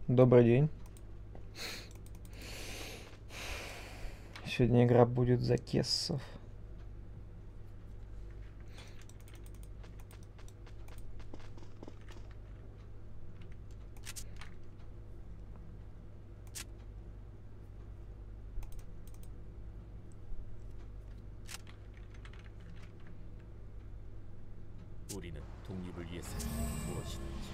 Добрый день. Сегодня игра будет за кессов. 우리는 독립을 위해서 무엇이든지.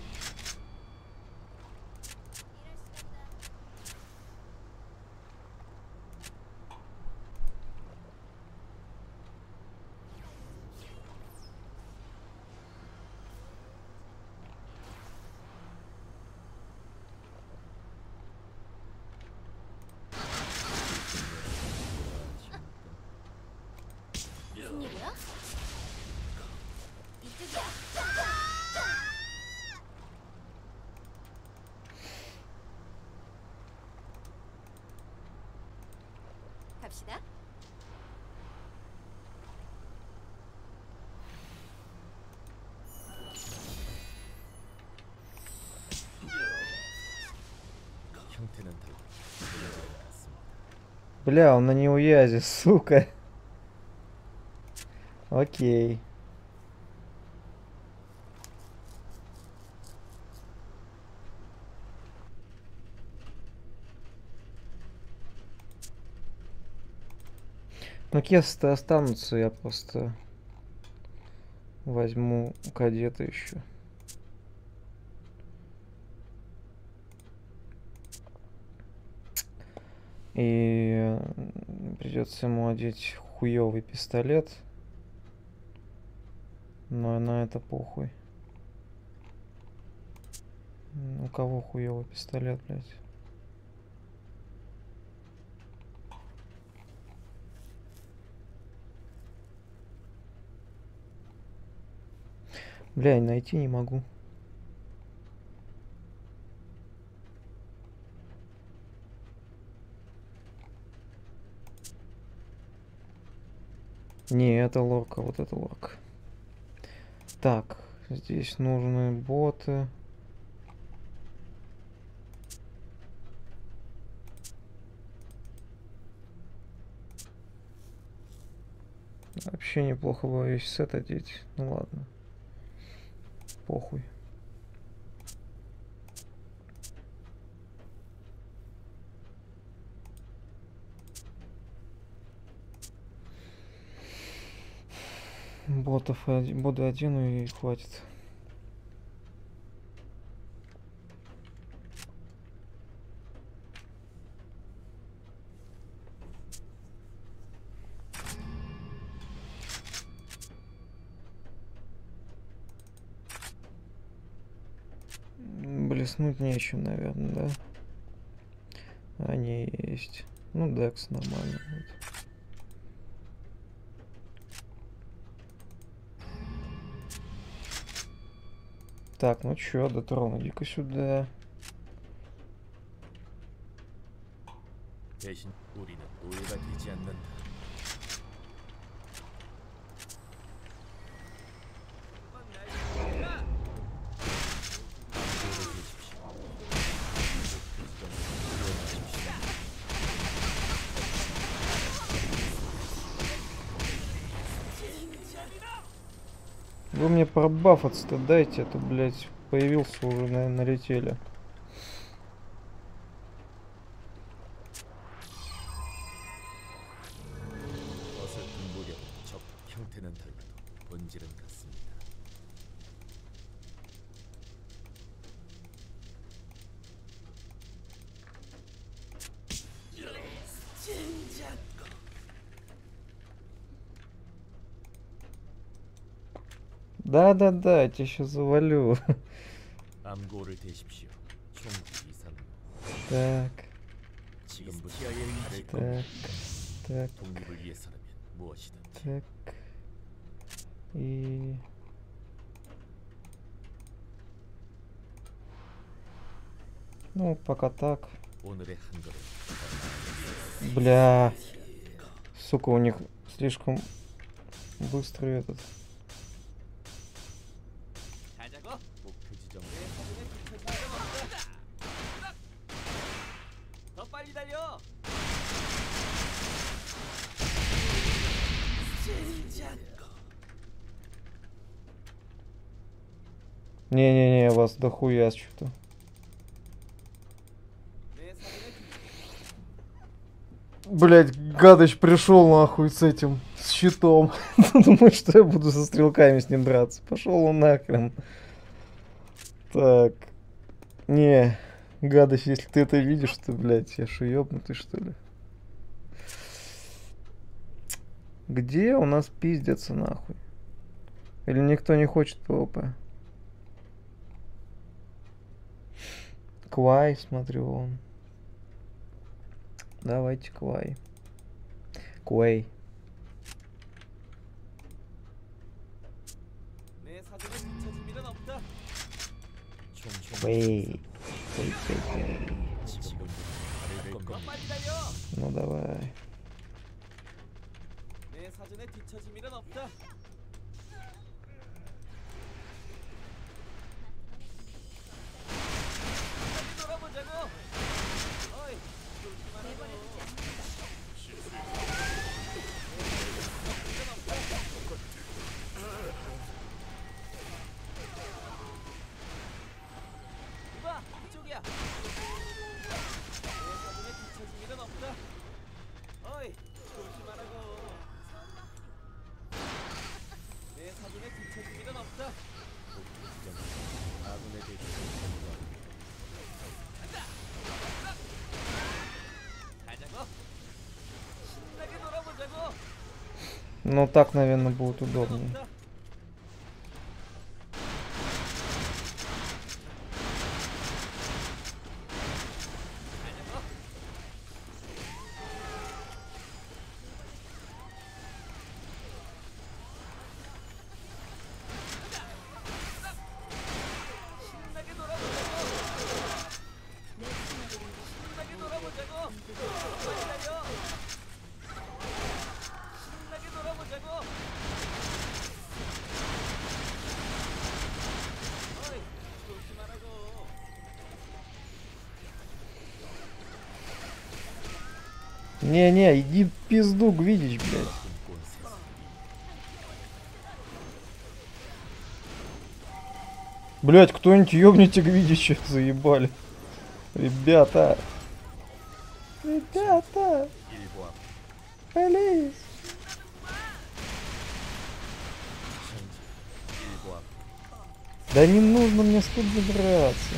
무슨 일이야? 이쪽이야. 갑시다. 형태는 달라. 문제는 같습니다. Бля, он на неуязе, сука. Окей. Ну, кесты останутся, я просто возьму кадета еще. И придется ему одеть хуёвый пистолет. Но на это похуй. У кого хуёвый пистолет, блядь? Бля, найти не могу. Не, это лорка, вот это лорка. Так, здесь нужны боты. Вообще неплохо бы весь сет одеть. Ну ладно. Похуй. Боты одену и хватит. Блеснуть нечем, наверное, да? Они есть. Ну, Декс нормально будет. Так, ну чё, Детрон, иди-ка сюда. 대신 우리는 노예가 되지 않는다. Вы мне пробафаться-то дайте, а то, блядь, появился уже, наверное, налетели. 어설픈 무력, 적 형태는 달라도 본질은 같습니다. Да-да-да, я тебя сейчас завалю. 암고를 대십시오. 총 이상. Так, 지금부터 칼을 꺼내. так, 독립을 위해서라면 무엇이든지. так. И... Ну, пока так. 오늘의 한 걸음. Бля. Сука, у них слишком быстрый этот. 가자고. 목표 지점에 Не-не-не, вас дохуя что-то. Блять, гадоч пришел нахуй с этим, с щитом. Думаю, что я буду со стрелками с ним драться. Пошел он нахрен. Так. Не, гадоч, если ты это видишь, то, блядь, я шо, ёбнутый, что ли? Где у нас пиздятся нахуй? Или никто не хочет ПВП? Квай, смотрю, он. Давайте Квай. Квей. Квей. Квей, квей, квей. 지금 보니 다를 것 Ну давай. 내 사전에 뒤처질 일은 없다. 다시 돌아보자고. 어이, 이봐, 이쪽이야. 내 사전에 뒤처질 일은 없다. 어이, 조심하라고. 내 사전에 뒤처질 일은 없다. 아군에 대해 가자고. 신나게 놀아보자고. Ну так, наверное, будет удобнее. 신나게 놀아보자고. 신나게 놀아보자고. 기다려. 신나게 놀아보자고. 어이, 조심하라고. Не-не, иди в пизду, Гвидич, блядь. 꿈꿔온 세상 Блядь, кто-нибудь ёбните Гвидича, заебали. Ребята. Ребята, 일보 앞 полез. 현지 일보 앞 Да не нужно мне столько драться.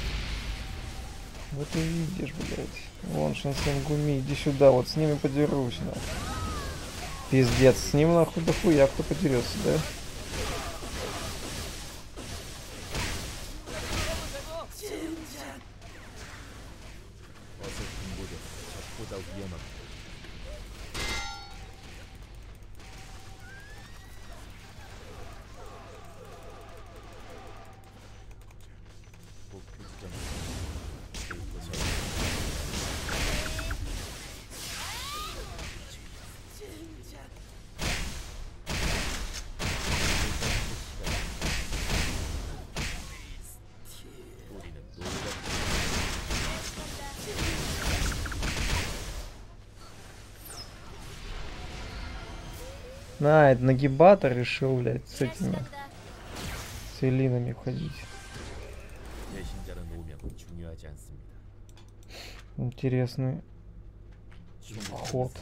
Вот и видишь, блядь. Вон Шансен Гуми, иди сюда, вот с ними подерусь, нахуй. Пиздец, с ним нахуй дохуя кто подерется, да? 어설픈 무대 적보다 위험합니다. 목표 지점 우리는 놀랍 На, это нагибатор решил, блядь, с этими 실수한다. целинами ходить. 배신자는 오명은 중요하지 않습니다. Интересный 충분히 ход.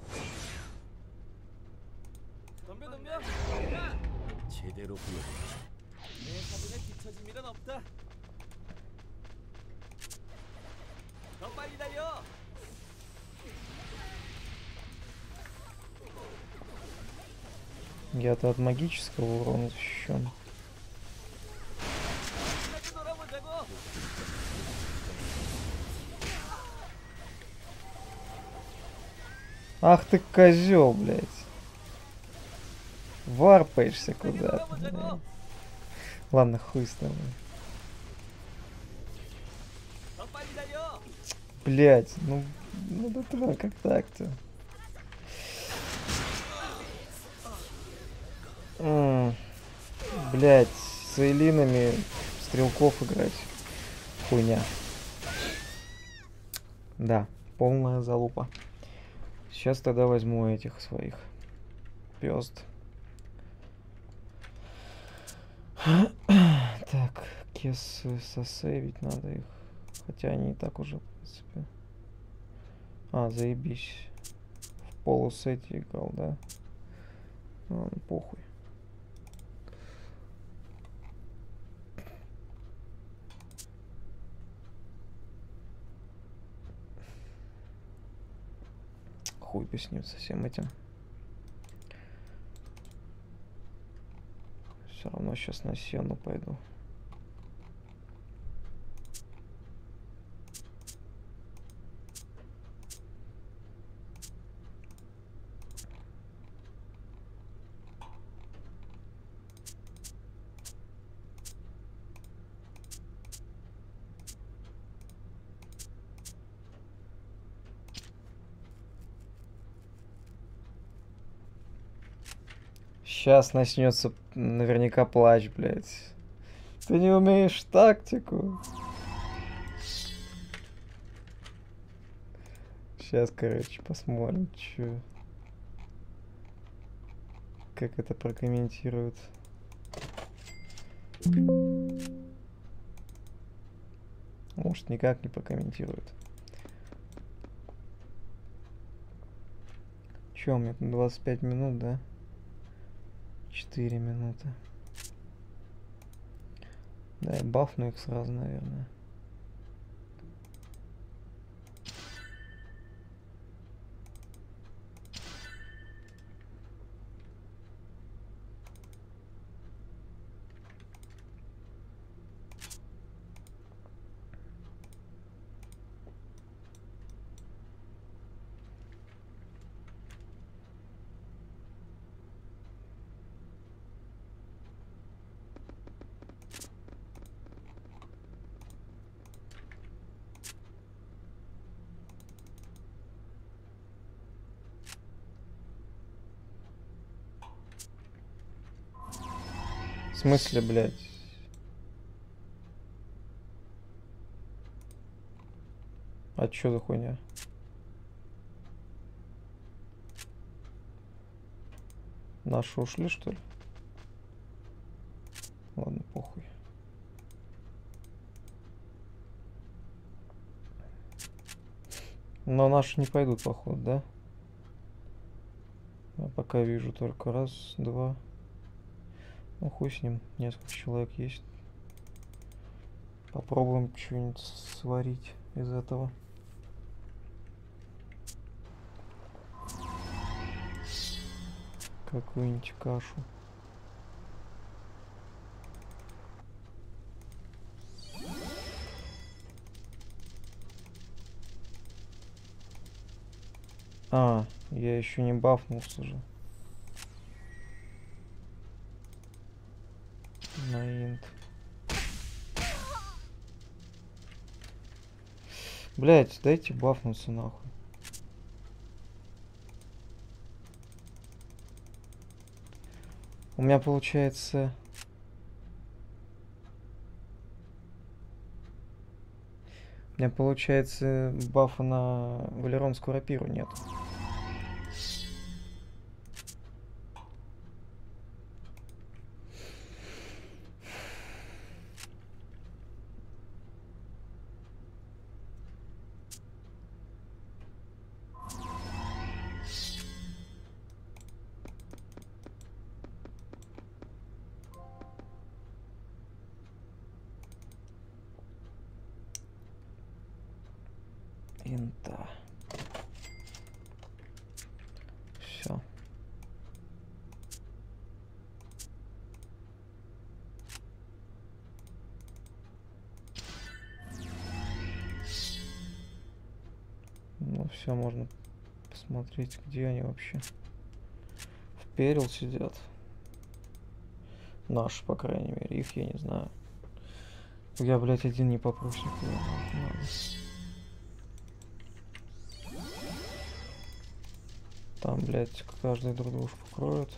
덤벼 덤벼. 야! 제대로 보여주십시오. 내 사전에 뒤처질 일은 없다. 더 빨리 달려. Я-то от магического урона защищен. 신나게 놀아보자고. Ах ты козел, блядь. Варпаешься куда-то. блядь. Ладно, хуй с тобой. 더 빨리 달려. Блядь, ну да как так-то? Блядь, с Эйлинами стрелков играть. Хуйня. Да, полная залупа. Сейчас тогда возьму этих своих пёст. Так, кесы сосейвить надо их. Хотя они и так уже, в принципе. А, заебись. В полусете играл, да? Ладно, похуй. Хуй бы с ним, со всем этим. Все равно сейчас на сену пойду. Сейчас начнется наверняка плач, блядь. Ты не умеешь тактику. Сейчас, короче, посмотрим, чё. Как это прокомментируют. Может, никак не прокомментируют. Чё, у меня тут 25 минут, да? 4 минуты. Да, я бафну их сразу, наверное. В смысле, блядь? А чё за хуйня? Наши ушли, что ли? Ладно, похуй. Но наши не пойдут, походу, да? Я пока вижу только раз, два. Ну хуй с ним, несколько человек есть. Попробуем что-нибудь сварить из этого. Какую-нибудь кашу. А, я еще не бафнулся же. На инт. Блять, дайте бафнуться нахуй. У меня получается... У меня получается бафа на валеронскую рапиру нет. Инта. Все. Ну все, можно посмотреть, где они вообще. В перил сидят. Наши, по крайней мере, их я не знаю. Я, блядь, один не попрусь никуда. Надо. Там, блядь, каждый друг дружку кроет.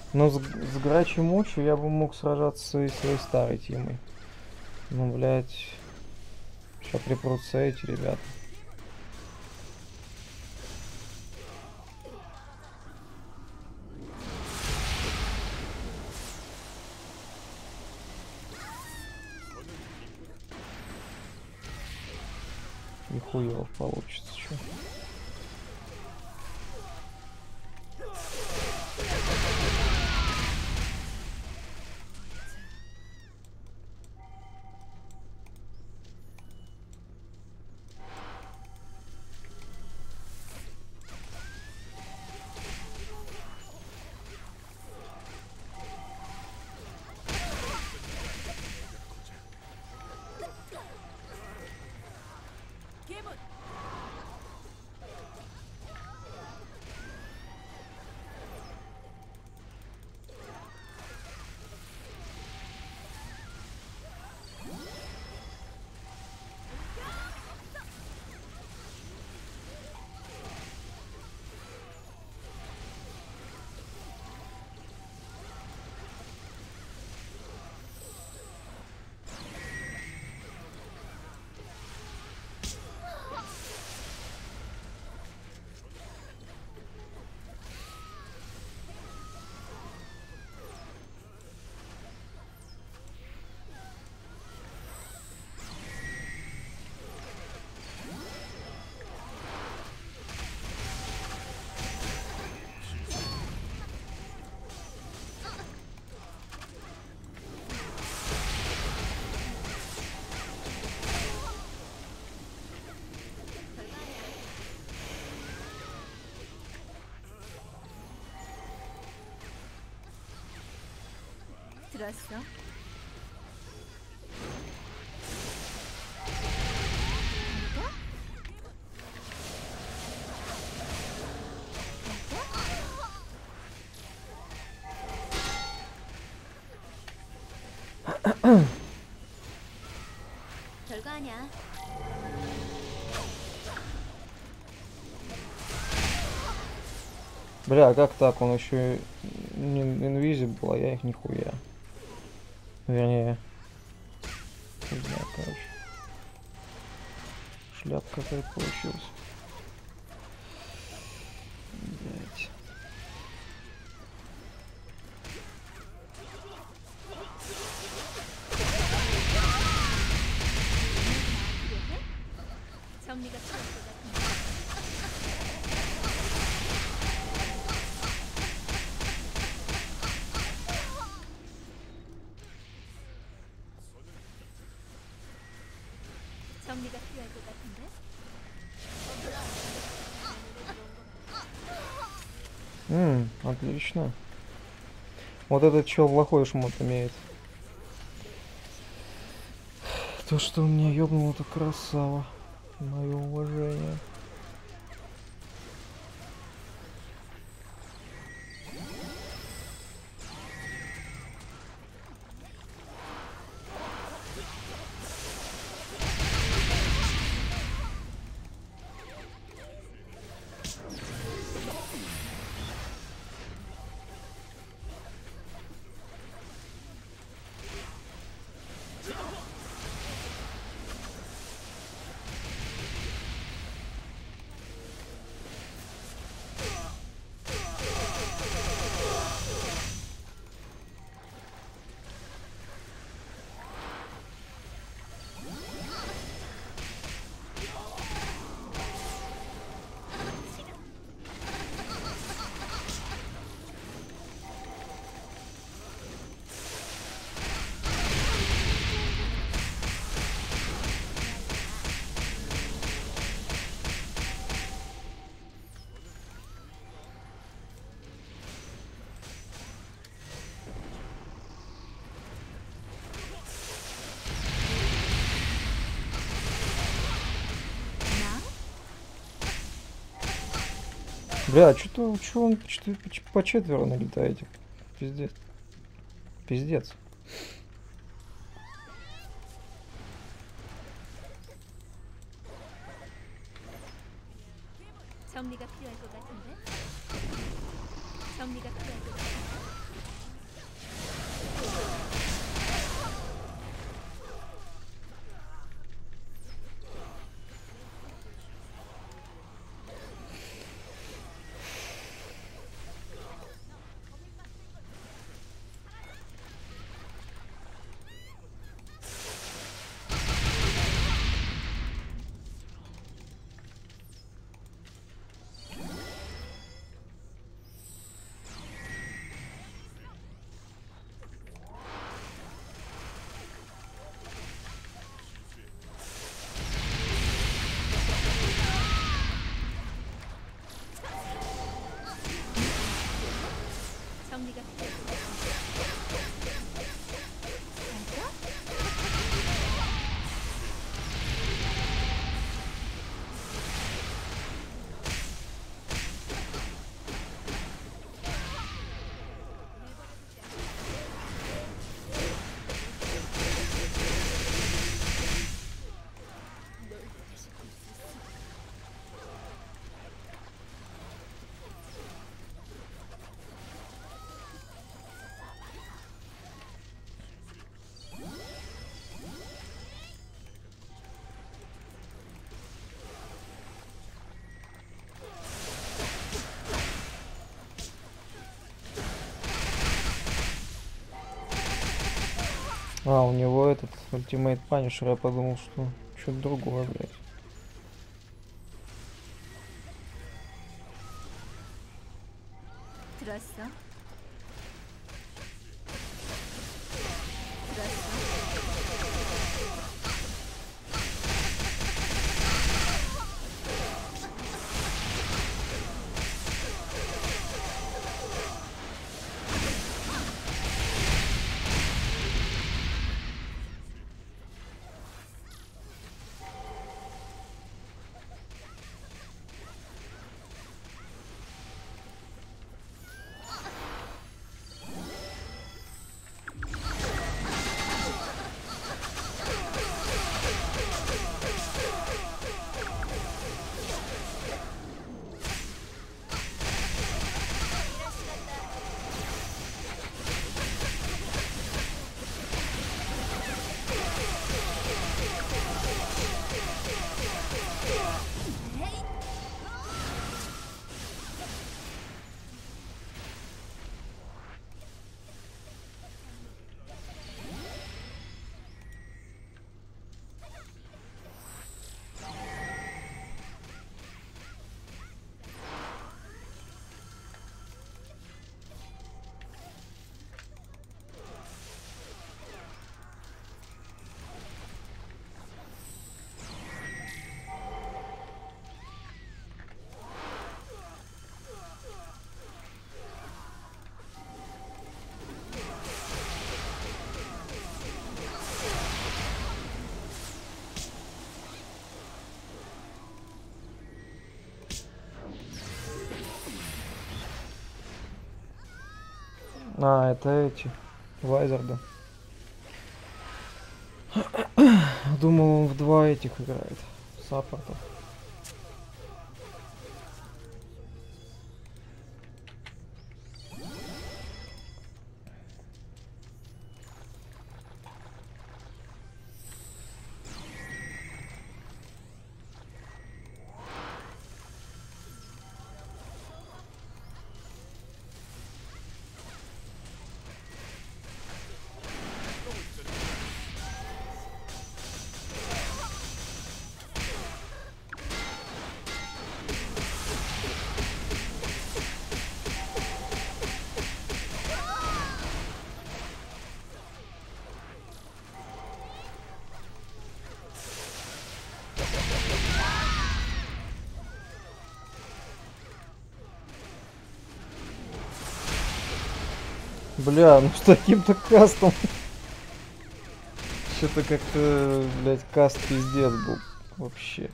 Но с Грачей Мучи я бы мог сражаться и своей старой Тимой. Ну, блядь. Сейчас припрутся эти ребята. И хуёво получится, чё. 들었어? 별거 아니야. Бля, а как так? Он еще не invisible, а я их нихуя. Вернее, не знаю, короче. Шляпка какая-то получилась. Блять. 정리가 필요할 것 같은데. 정리가 필요할 것 같은데. Отлично. Вот этот чел плохой шмот имеет. То, что у меня ёбнуло, это красава. Мое уважение. Бля, что он по четверо налетаете? Пиздец. Пиздец. 정리가 필요할 것 같은데. 정리가 필요할 것 같은데. 정리가 필요할 것 같은데? 갈까? 널 다시 볼 수 있어. А, у него этот ультимейт панишер, я подумал, что что-то другое, блядь. 들었어? 들었어? А, это эти. Вайзерда. Думал, он в два этих играет. Саппортов. Бля, ну с таким-то кастом. Что-то как-то, блядь, каст пиздец был. Вообще.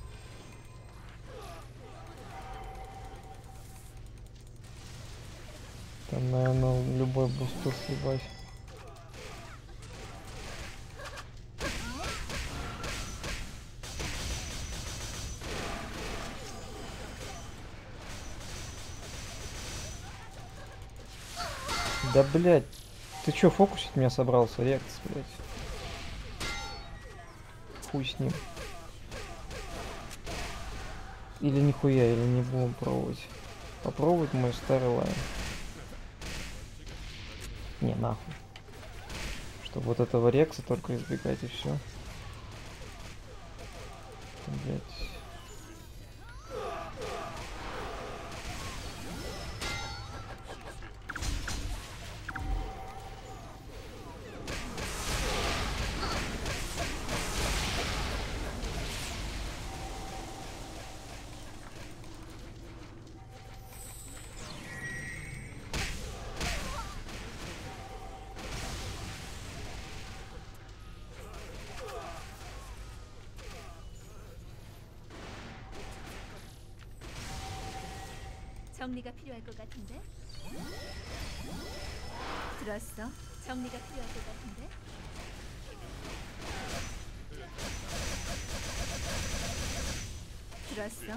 Там, наверное, любой бустер съебать. Да, блядь. Ты чё, фокусить меня собрался, Рекс, блядь? Хуй с ним. Или нихуя, или не будем пробовать. Попробовать мой старый лайн. Не, нахуй. Чтобы вот этого Рекса только избегать и все. Блять. 정리가 필요할 것 같은데? 들었어? 정리가 필요할 것 같은데? 들었어?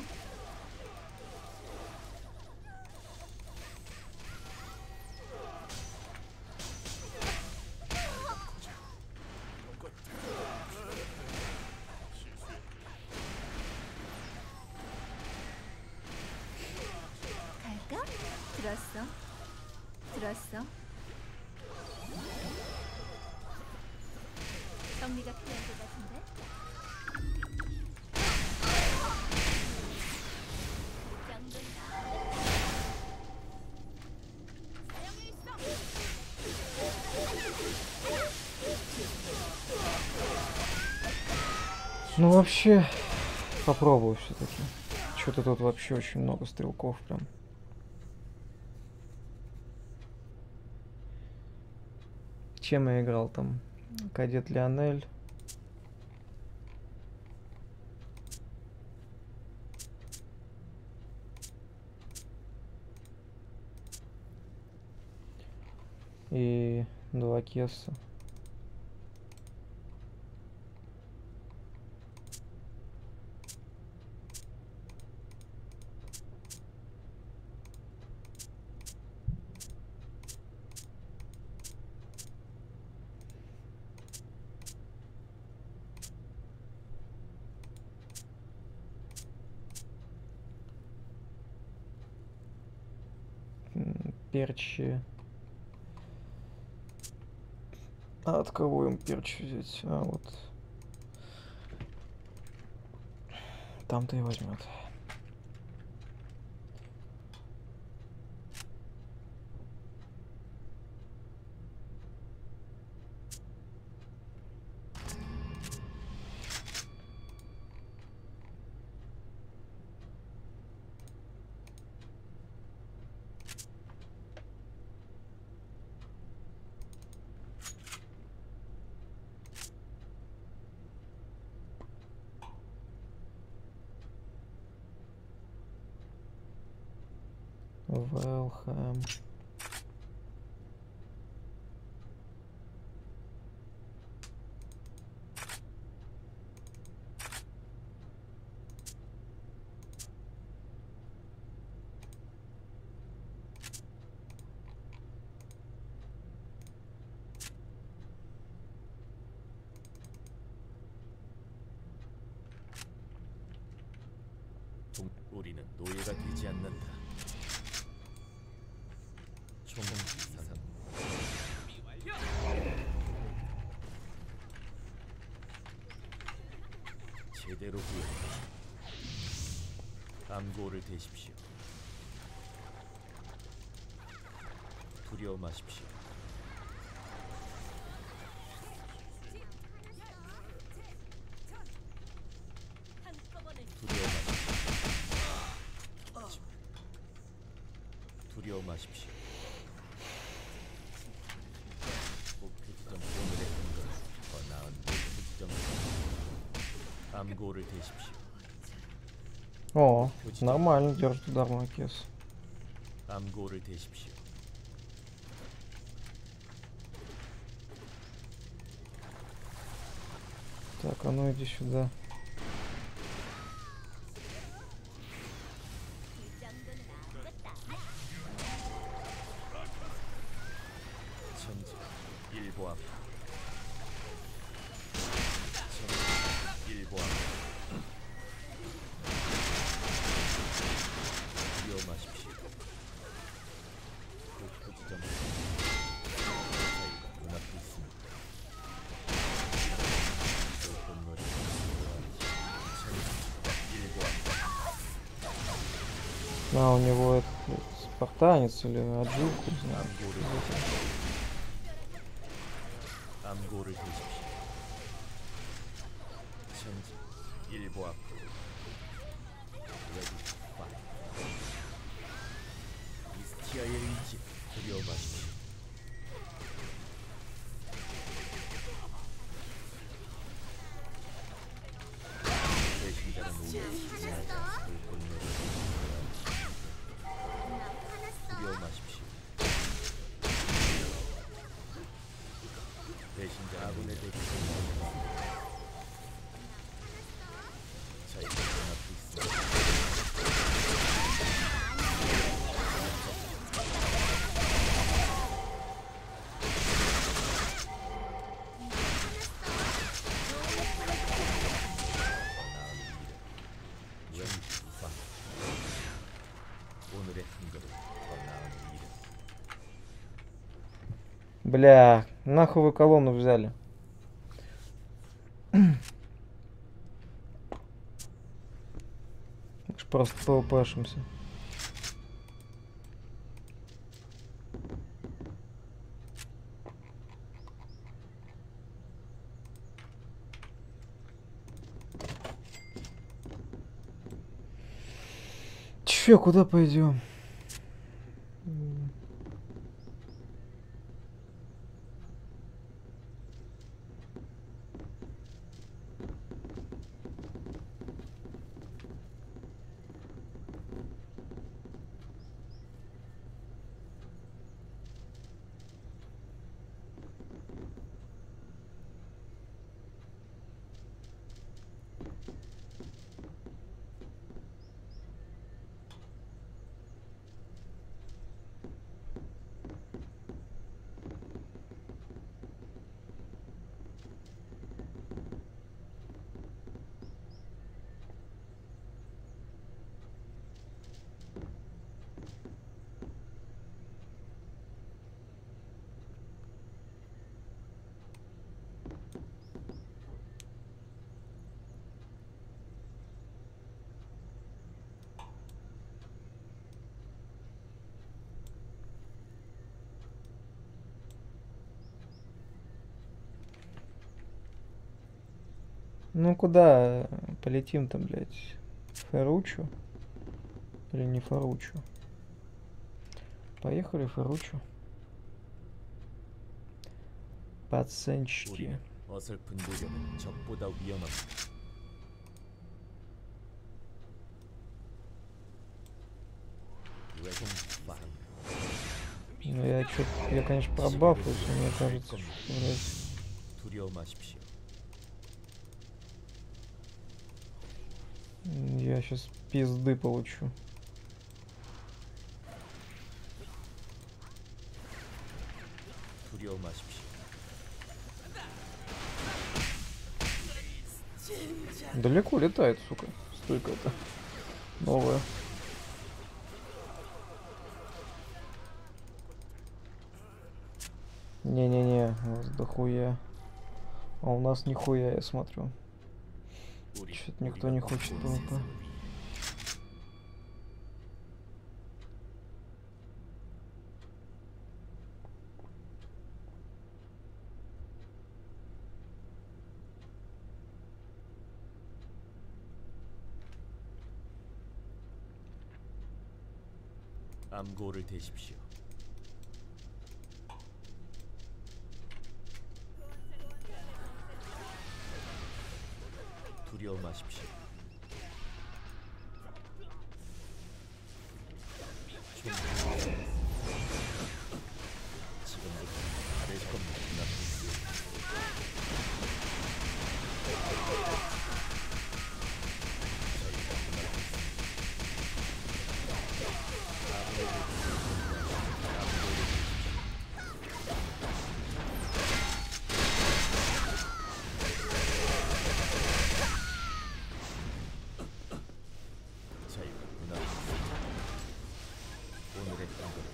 갈까? 들었어? 들었어? 정리가 필요할 것 같은데? Ну вообще, попробую все-таки. Что-то тут вообще очень много стрелков прям. Чем я играл там? Кадет Лионель. И 2 кесса. Перчи. А от кого им перчи взять? А вот. Там-то и возьмет. Велхэм. 우리는 노예가 되지 않는다. 총사상 제대로 구현하십시오. 암고를 대십시오. 두려워 마십시오. 두려워 마십시오. 목표 지점 오늘의 근거 더 나은 목표 지점 암고를 대십시오. О, нормально держит удар на кес. 암고를 대십시오. Так, а ну иди сюда. 천지 А, у него это спартанец или аджилку, не знаю. 암고를 대십시오. 전진 일보 앞으로. 레디 파이. 이스티아의 의지 두려워 마십시오. 배신자는 오늘 지나자 불꽃내리 두려워 마십시오. 배신자 아군의 대기를 저희가 눈앞에 있습니다. 왼수사 오늘의 한 걸음 더 나은 미래. Бля, нахуй вы колонну взяли? Мы ж просто ПВПшимся. Че, куда пойдем? Ну куда полетим-то, блядь? Ферруччо? Или не Ферруччо? Поехали Ферруччо. Пацанчики. 우리 어설픈 노력은 적보다 위험합니다. 외공 파이. Ну я, конечно, пробафлюсь, но мне кажется, что, блядь, 두려워 마십시오. я сейчас пизды получу. 두려워 마십시오. Далеко летает, сука. Стойка это новая. Не-не-не, у вас дохуя. А у нас нихуя, я смотрю. 우리 Что-то никто не хочет ПВП. 암고를 대십시오. 두려워 마십시오. 지금부터 다를 겁니다. 오늘의 땅은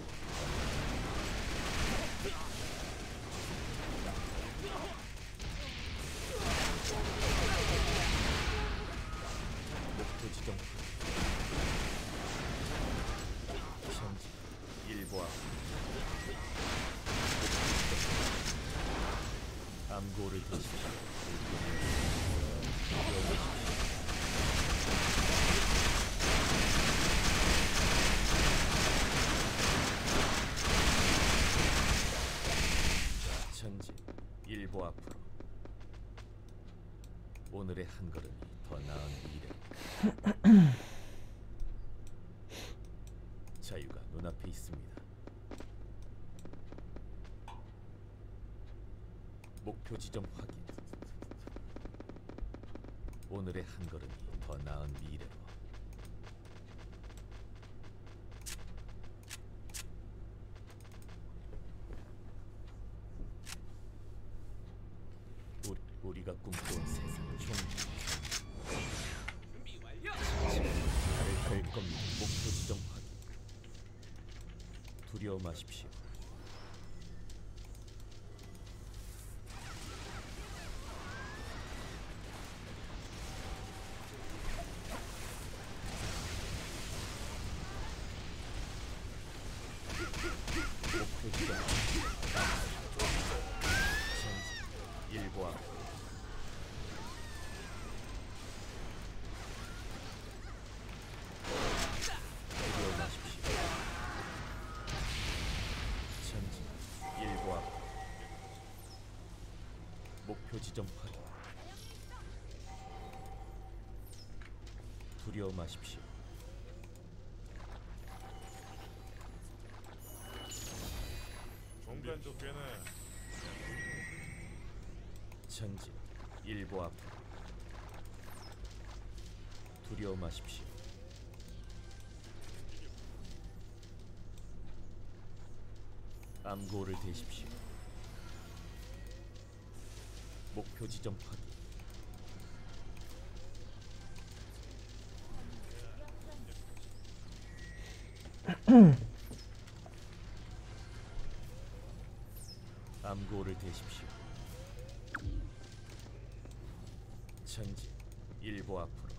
오늘의 한 걸음이 더 나은 미래. 자유가 눈앞에 있습니다. 목표 지점 확인. 오늘의 한 걸음이 더 나은 미래로. 우리가 꿈꿔온 세상을 준비 완료. 나를 갈 겁니다. 목표 지점 확인. 두려워 마십시오. 목표 지점 전진 일과 두려워 마십시오. 전진 일과 목표 지점 확인. 두려워 마십시오. 공간도 꽤나 전진 일보 앞으로. 두려워 마십시오. 암고를 대십시오. 목표 지점 확인. 암고를 대십시오. 전진 일보 앞으로.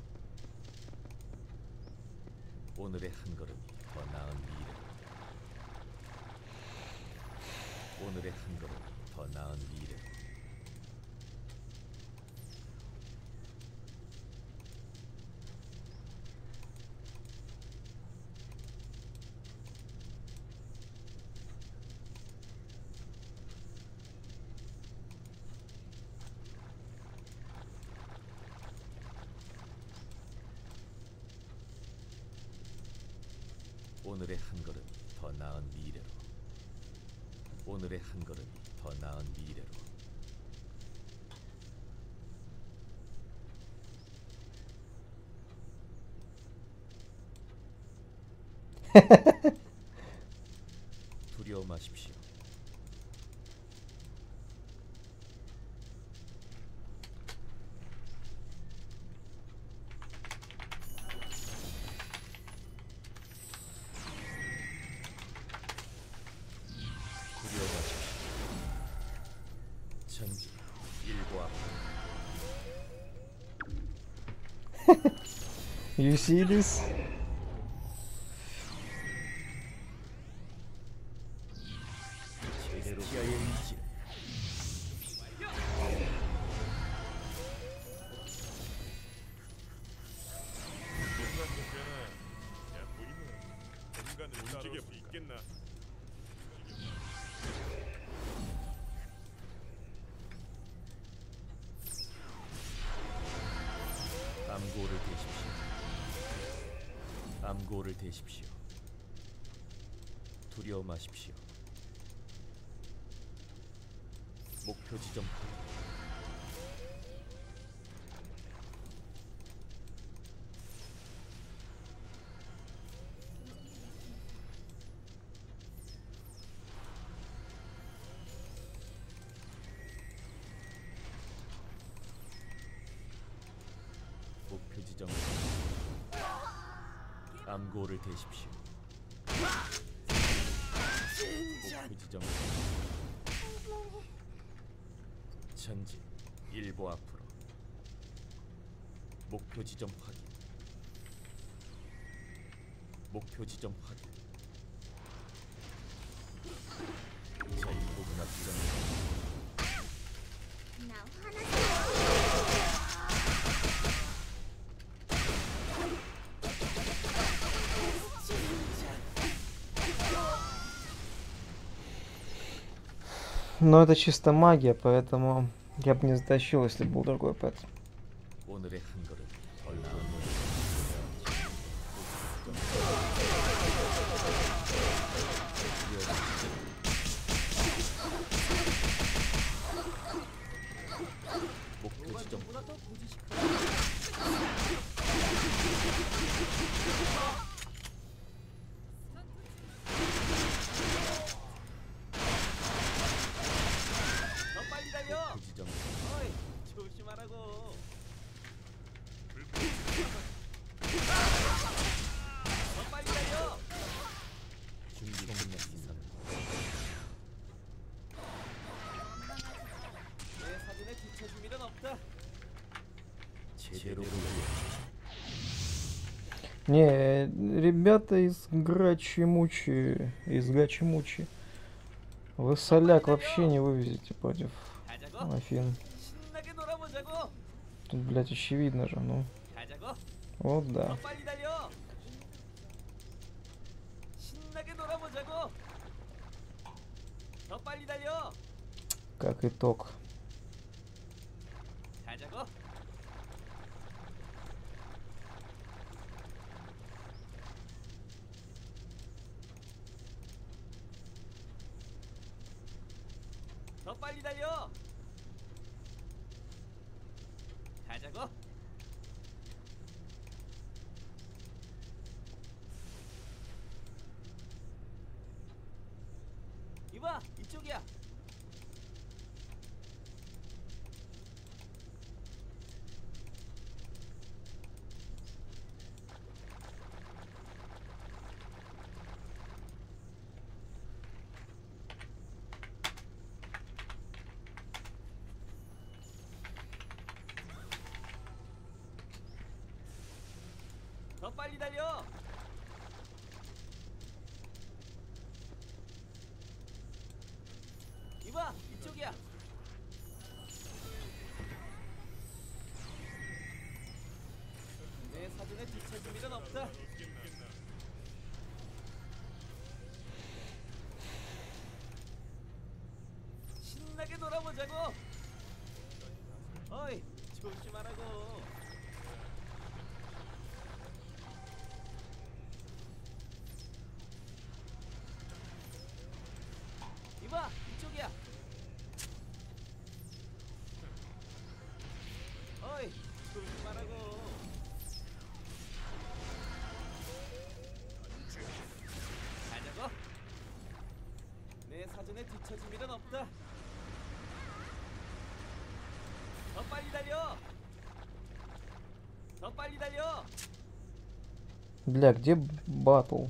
오늘의 한 걸음이 더 나은 미래. 오늘의 한 걸음이 더 나은 미래. 오늘의 한 걸음이 더 나은 미래로. 오늘의 한 걸음이 더 나은 미래로. 두려워 마십시오. 두려워 마십시오. 전진 일보 앞으로. You see this? 제대로 지하의 의지를. 공간도 꽤나 야 보이네. 공간을 움직여 수 있겠나? 암고를 대십시오. 암고를 대십시오. 두려워 마십시오. 목표 지점 확인. 목표 지점 암고를 대십시오. 목표 지점 전진 일보 앞으로. 목표 지점 확인. 목표 지점 확인. 자, 일보구나 지점. 나 화났어. Но это чисто магия, поэтому я бы не затащил, если был другой пэт. 오늘의 한 걸음 덜 나은 놈이 목표 지점 보다 더 고지식한 더 빨리 달려. 그 지점 어이, 조심하라고. 더 빨리 달려. 준비 끝난 이상 내 사진에 뒤처질 일은 없다. 제대로 Не, ребята из Гачи-Мучи, вы соляк вообще не вывезете против 가자고. Афин. 신나게 놀아보자고. Тут, блядь, очевидно же, ну. 가자고. Вот 더 да. 빨리 달려. 신나게 놀아보자고. 더 빨리 달려. Как итог. 가자고. 더 빨리 달려. 가자고. 이봐, 이쪽이야. 더 빨리 달려. 이봐, 이쪽이야. 내 사진에 뒤처질 일은 없다. 신나게 놀아보자고. 어이, 조심하라고. 이봐, 이쪽이야. 어이, 조심하라고. 가자고. 내 사진에 뒤처질 일은 없다. 더 빨리 달려. 더 빨리 달려. Бля, где батл?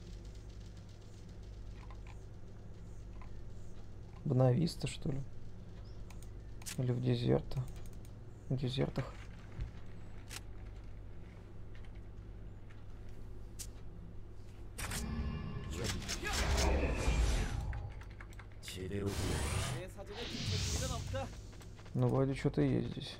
Бонависта, что ли? Или в дезерта? В дезертах. 제대로 내 사진에 뒤처질 일은 없다. Ну, вроде что-то есть здесь.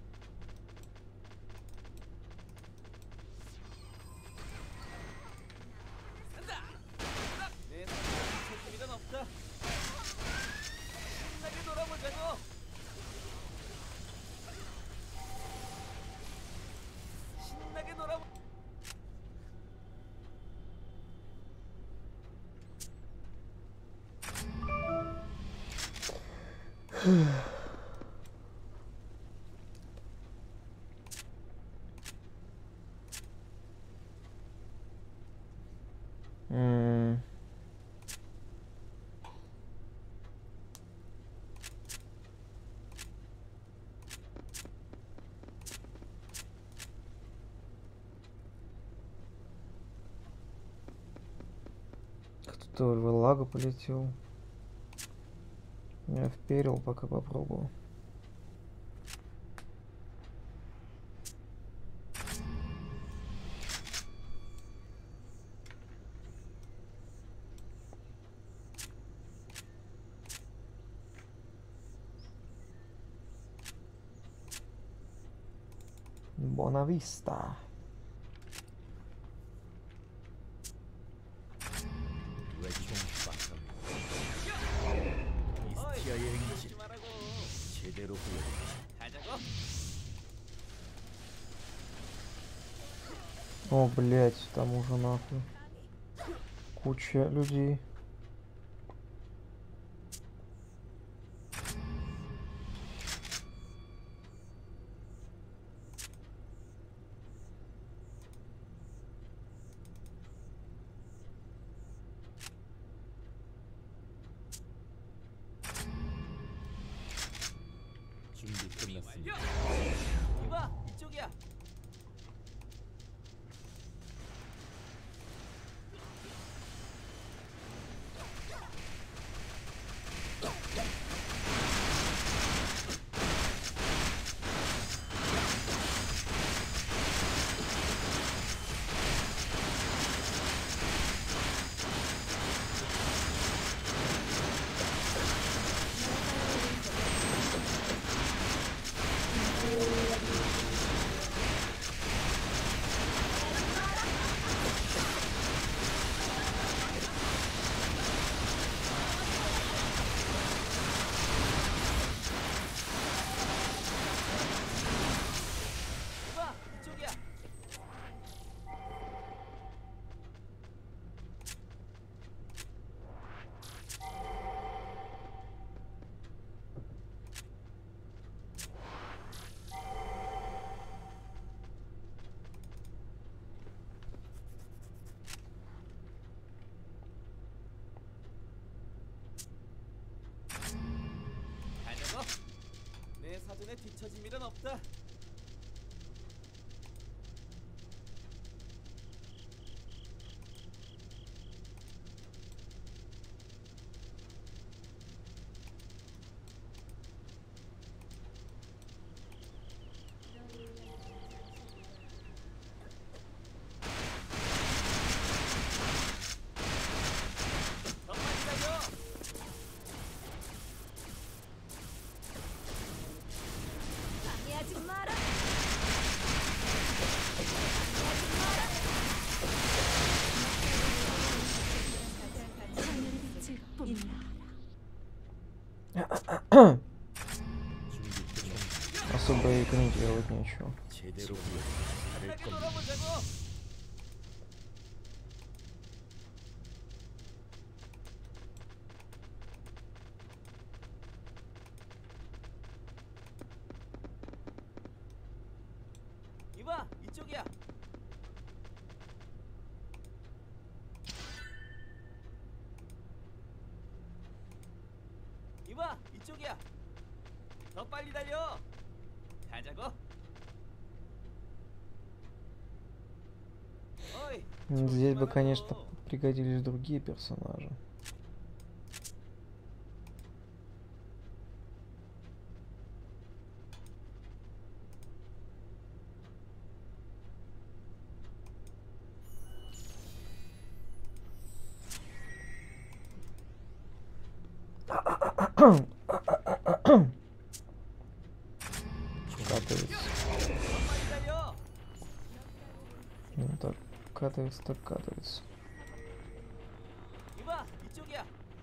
내 사진에 뒤처질 일은 없다. 신나게 놀아보자고. 신나게 놀아보. М. Кто-то в Лагу полетел. Я вперил, пока попробую. Бонависта. 외총 빡성 어이, 이스티아의 행진 조심하라고. 제대로 보여주지. 가자고. О, блять, там уже нахуй. Куча людей. 준비 끝났습니다. 이봐, 이쪽이야. 이봐, 이쪽이야. 가자고. 내 사전에 뒤처질 일은 없다. 더 빨리 달려. 방해하지 마라. 하늘의 빛을 뿜나. 준비 끝났습니다. Особо и не делать нечего. 제대로 다를 신나게 겁니다. 놀아보자고. 이봐, 이쪽이야. 이봐, 이쪽이야. 더 빨리 달려. 가자고. 어이, Здесь бы, 조심하라고. конечно, пригодились другие персонажи. Катается. 더 빨리 달려. Ну, так катается, так катается. 이봐, 이쪽이야.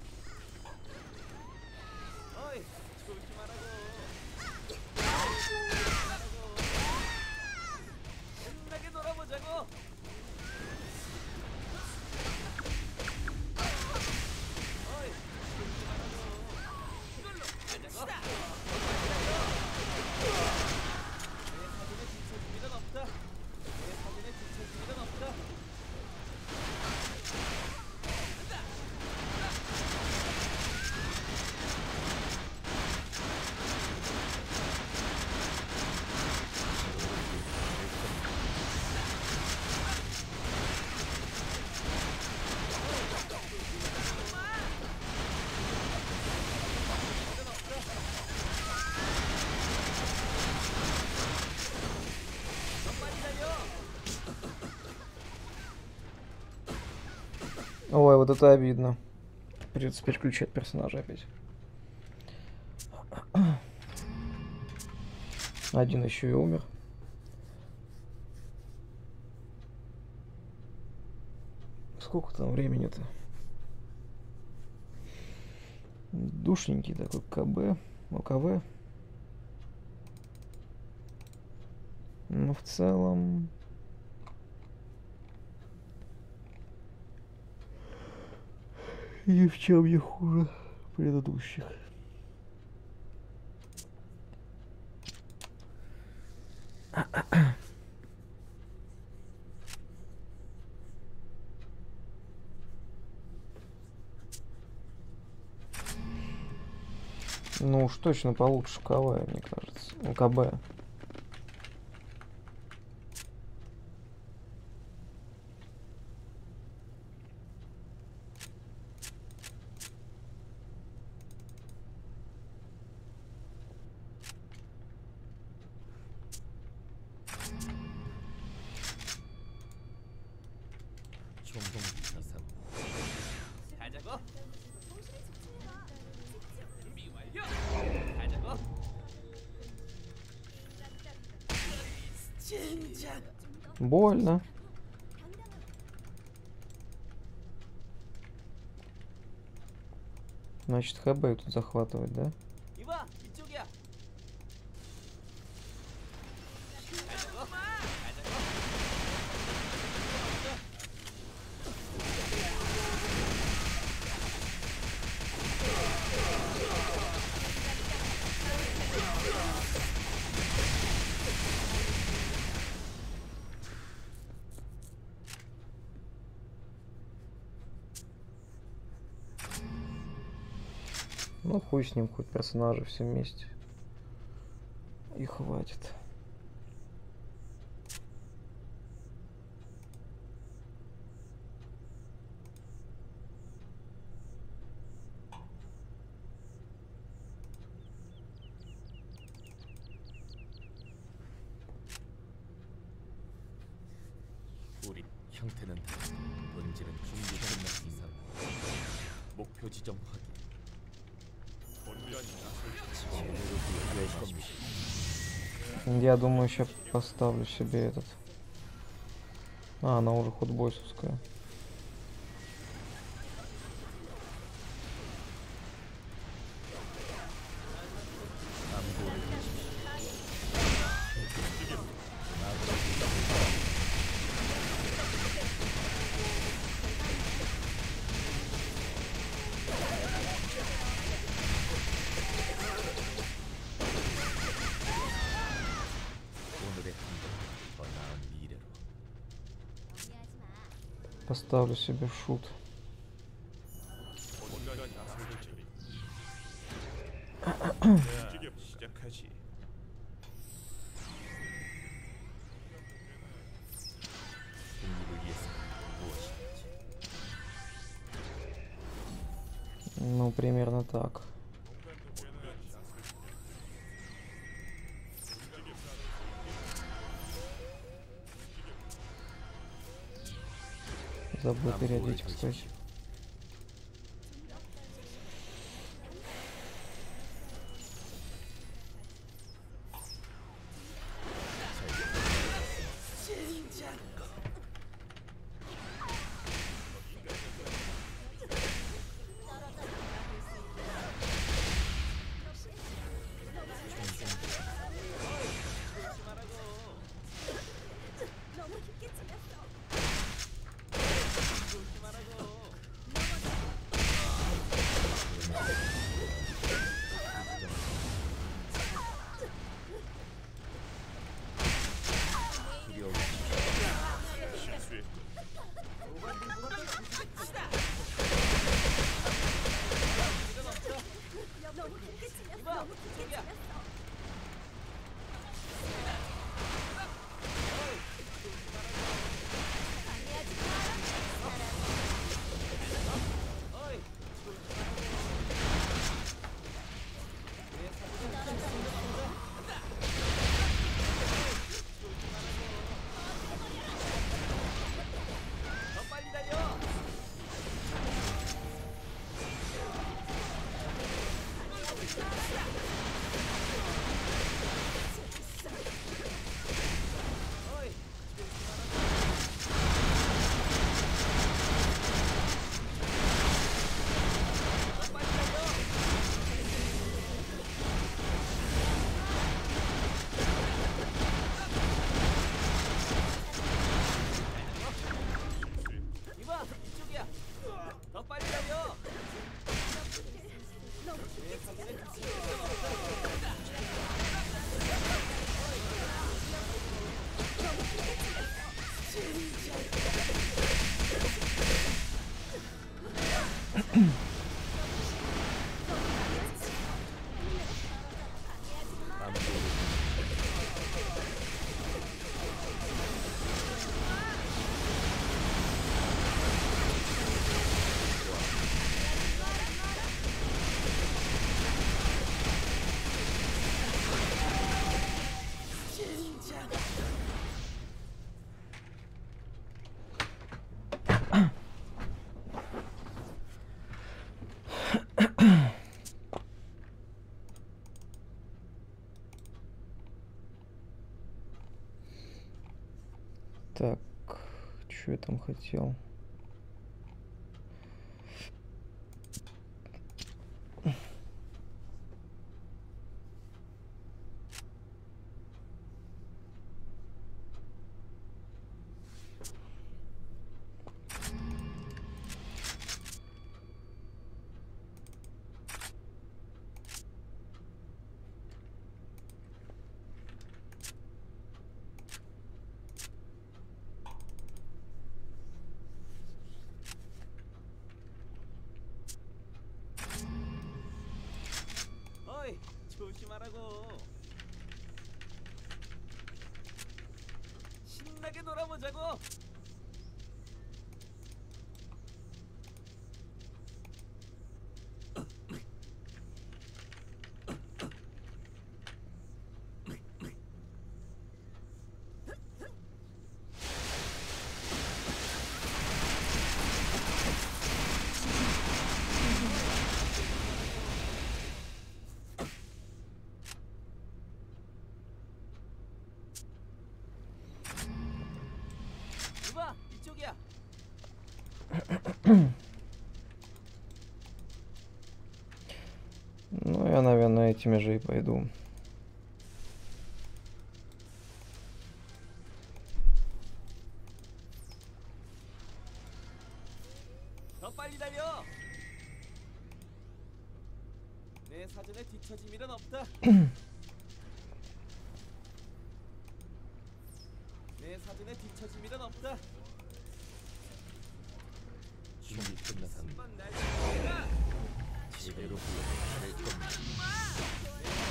어이, 조심하라고. 신나게 놀아보자고. 어이, 조심하라고. 이걸로 가자고. 내 사진에 뒤처질 일은 없다. 내 사진에 뒤처질 일은 없다. 더 빨리 달려. Ой, вот это обидно. Придется переключать персонажа опять. Один еще и умер. Сколько там времени-то? Душненький такой КБ, ОКВ. Но в целом Ни в чем не хуже предыдущих. Ну уж точно получше КВ, мне кажется. Ну, КБ. 총동 자산 가자고. 준비 완료. 가자고. 진짜. Больно. Значит, ХБ тут захватывать, да? 이봐, 이쪽이야. 가자고. 가자고. Ну хуй с ним, хоть персонажи все вместе. И хватит. 우리 형태는 다르고 본질은 중기되는 이상 목표 지점 확인 제대로 비교할 겁니다. Я думаю, сейчас поставлю себе этот. А, она уже худбойсовская. 오늘의 행동 더 나은 미래로 Поставлю себе шут. 움직여 시작하지. 승리를 위해서 무엇이든지 Ну, примерно так. Забыл переодеть, кстати. 너무 깊게 찔렸어. 조심하라고. Так, что я там хотел? 어이, 조심하라고. 신나게 놀아보자고. 이봐, 이쪽이야. Ну, я, наверное, этими же и пойду. 더 빨리 달려. 내 사전에 뒤처질 일은 없다. 내 사전에 뒤처질 일은 없다. 준비 끝났습니다. 한번 날 죽여라. 제대로 불러낼 겁니다.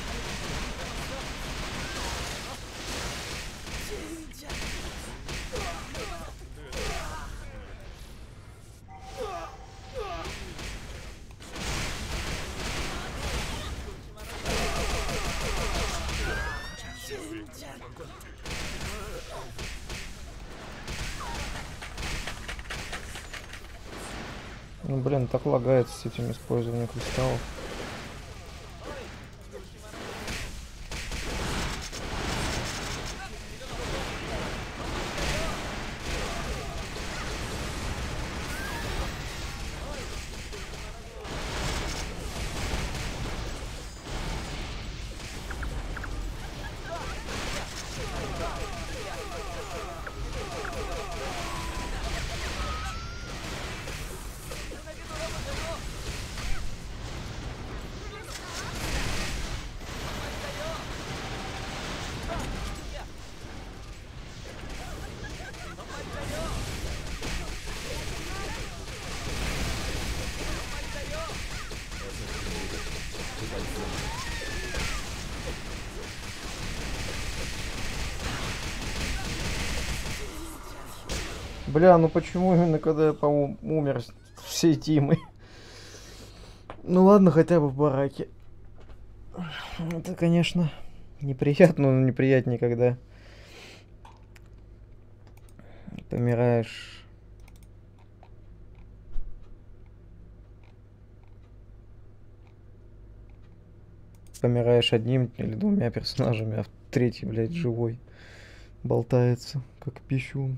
Ну, блин, так лагает с этим использованием кристаллов. Бля, ну почему именно когда я, по-моему, умер всей тимой? Ну ладно, хотя бы в бараке. Это, конечно, неприятно, но неприятнее, когда помираешь. Помираешь одним или двумя персонажами, а третий, блядь, живой. Болтается, как пищун.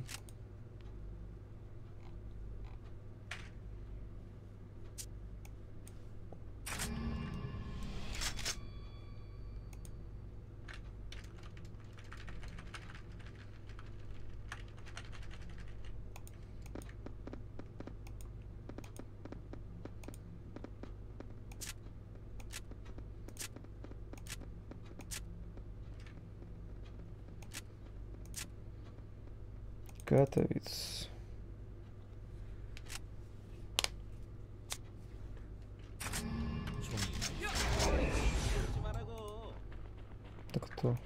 Катовиц. 그러지 말라고. Это кто?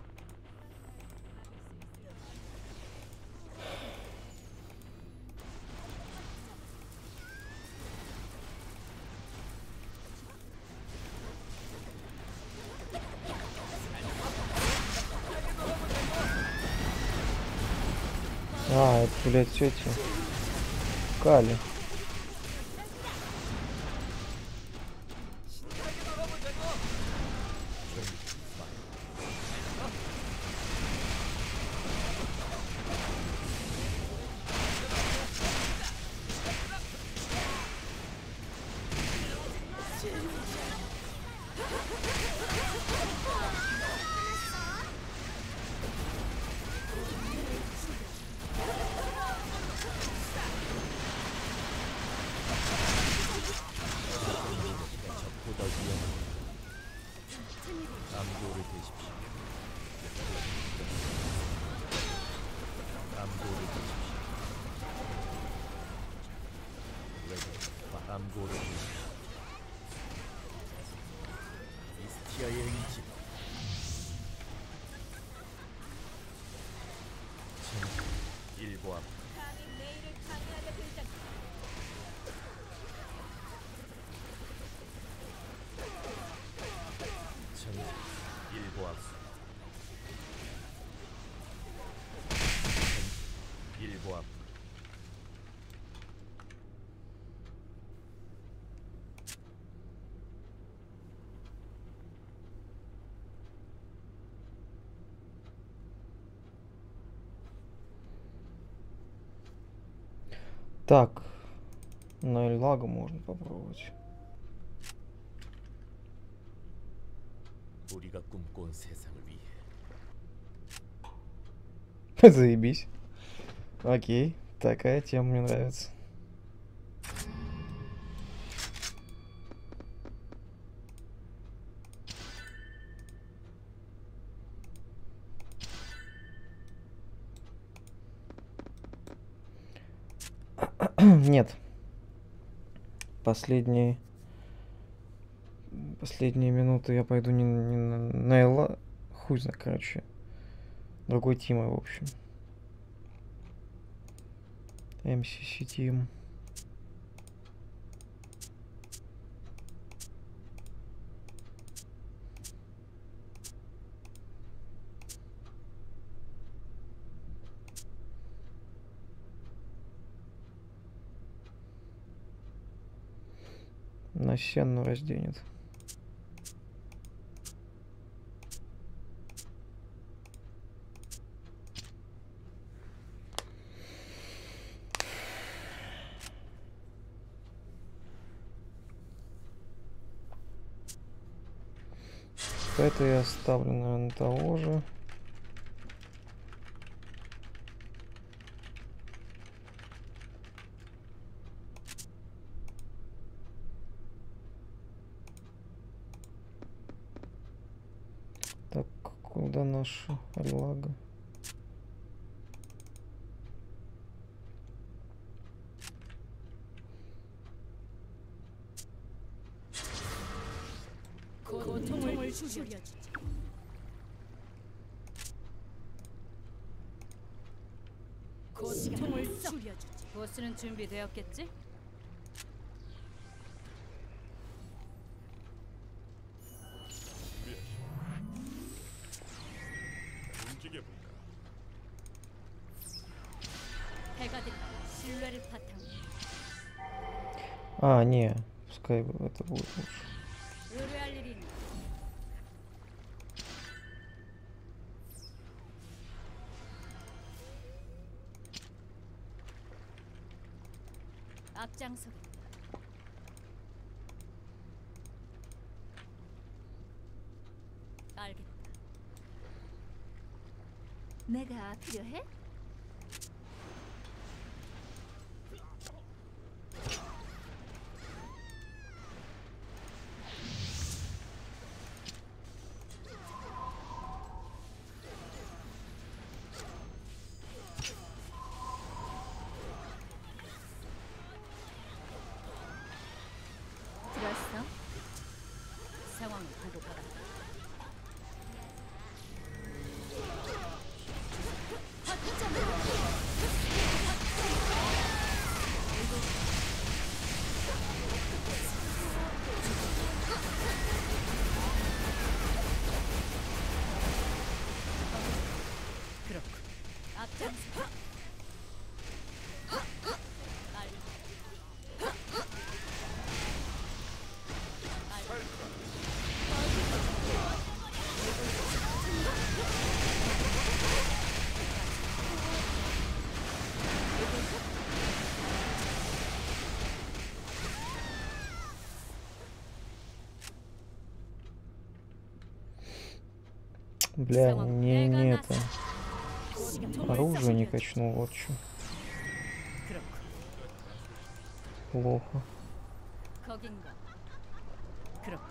А, это, блядь, все эти. Кали. 적보다 위험하다. 암고를 대십시오. 암고를 대십시오. 레드, 암고를 대십시오. 이스티아의 의지. 일보암. 감히 내일을 방해하려 들다. 정의 일보암. 일보암. Так. На Эльлага можно попробовать. 우리가 꿈꿔온 세상을 위해 Заебись. Окей. Такая тема мне нравится. Нет. Последние минуты я пойду не на Элла. Хуй знает, короче. Другой Тима, в общем. MCC Team. На сенну разденет. Это я оставлю, наверное, того же. Так, куда наша Эльлага? 고통을 줄여주지. 고통을 줄여주지. 보스는 준비되었겠지? 움직여볼까? 해가 된다. 신뢰를 바탕으로. А, не, пускай это будет лучше. 의뢰할 일이 있나? 앞장서겠다. 알겠다. 내가 필요해? 그렇군. 앞장서. 빨리. Бля, не это. 총을 Оружие не 쏘. качнул, вот что. 그렇군. Плохо. 거긴가. 그렇군.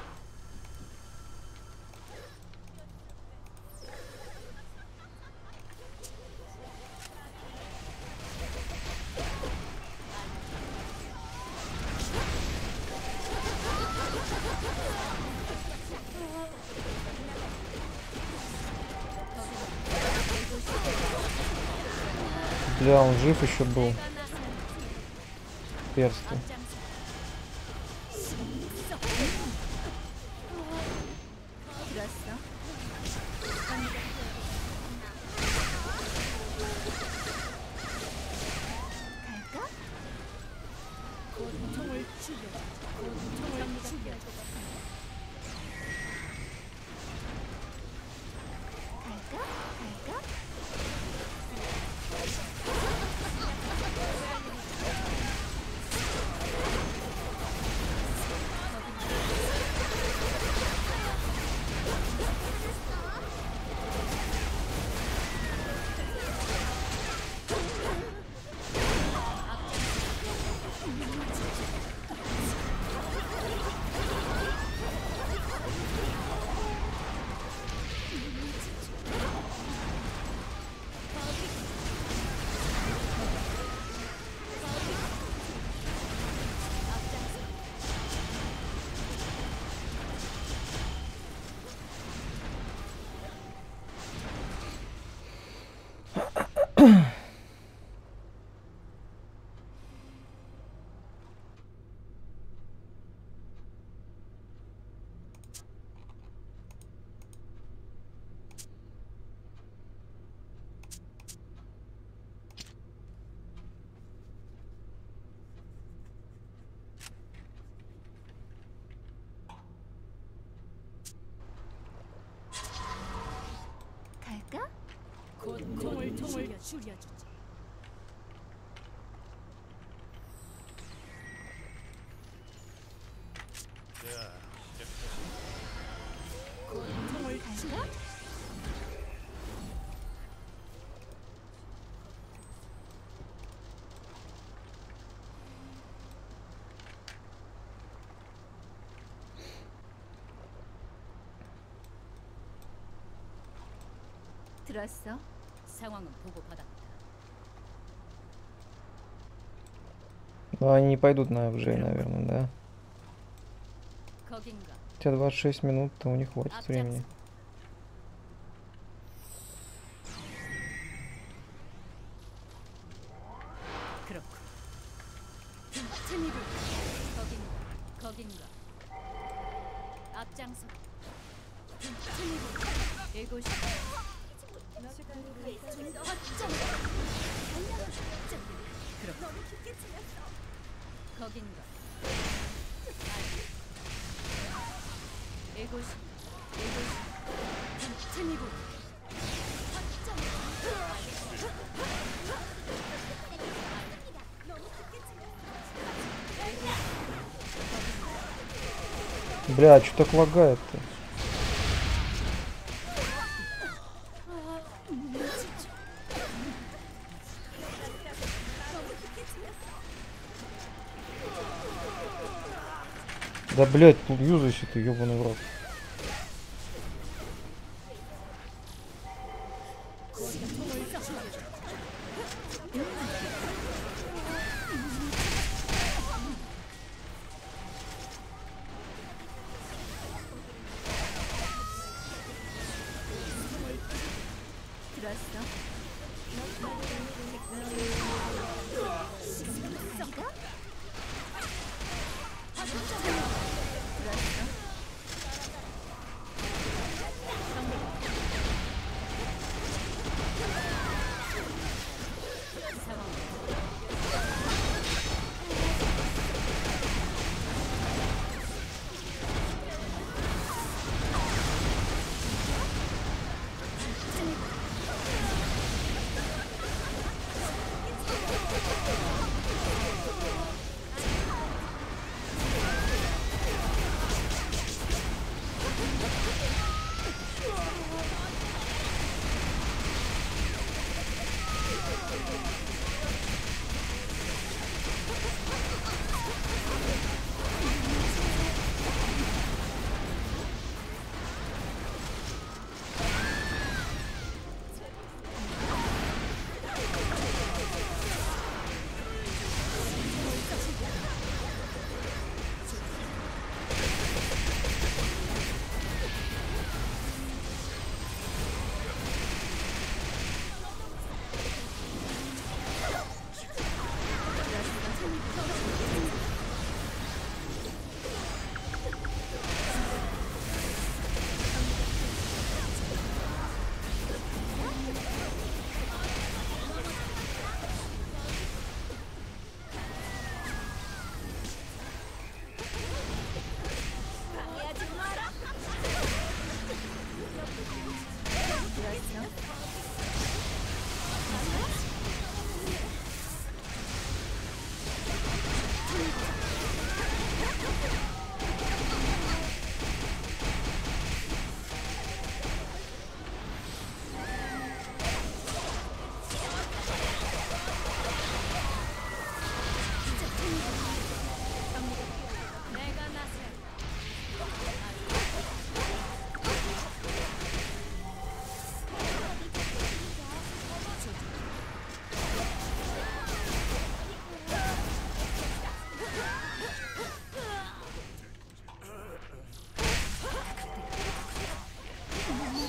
Бля, он жив еще был. Персты. 들었어? 갈까? 고통을 죽여. 고통을 죽여. 갈까? 갈까? 갈까? 고통을 줄여주지. 자, 고통을 갈까? 들었어? 상황은 보고받았다. Ну, они не пойдут на FJ, наверное, да? 거긴가? Хотя 26 минут, то у них хватит времени. 그렇군. 틈이고 거긴가? 거긴가? 앞장서. 틈이고 이곳이 좀더 확장. 그렇군. 거긴가? 이곳이 틈이고 확장. Бля, что так лагает-то? Да, блядь, тут юзайся ты, ёбаный в рот.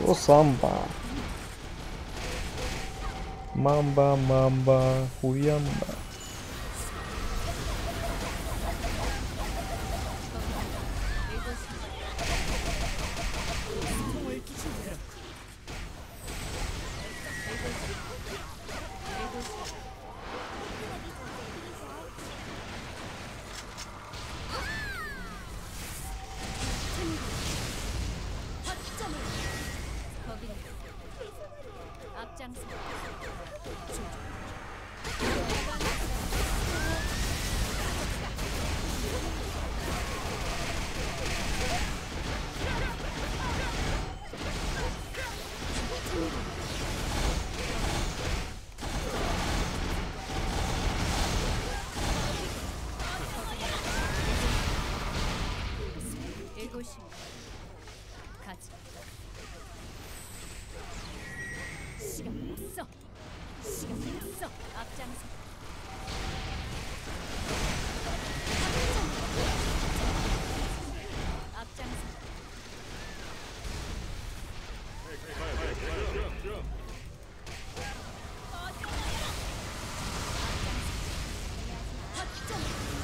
Что самба? Мамба, мамба, хуямба. 거점을 거긴 앞장서 이곳이 가지 시간 없어 시간 없어 앞장서 앞장서 거점